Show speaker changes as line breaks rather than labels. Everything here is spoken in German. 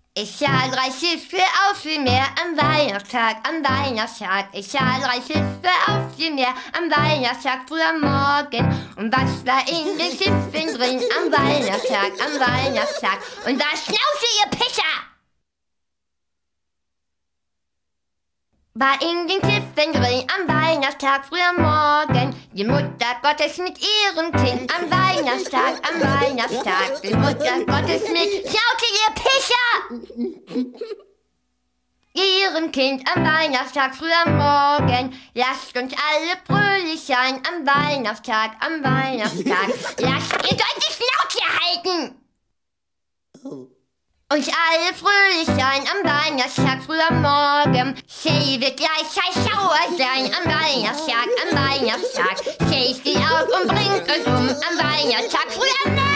Ich sah 3 Schiffe auf dem Meer am Weihnachtstag, am Weihnachtstag. Ich sah 3 Schiffe auf dem Meer am Weihnachtstag früh am Morgen. Und was war in den Schiffen drin am Weihnachtstag, am Weihnachtstag? Und da Schnauze, ihr Pisser! War in den Schiffen drin am Weihnachtstag früh am Morgen. Die Mutter Gottes mit ihrem Kind am Weihnachtstag, am Weihnachtstag. Die Mutter Gottes mit Schnauze, ihr Pisser! Ihrem Kind am Weihnachtstag früh am Morgen. Lasst uns alle fröhlich sein am Weihnachtstag, am Weihnachtstag. Lasst ihr sollt die Schnauze halten! Uns alle fröhlich sein am Weihnachtstag früh am Morgen. Sie wird gleich sauer sein am Weihnachtstag, am Weihnachtstag. Sie steht auf und bringt uns um am Weihnachtstag früh am Morgen.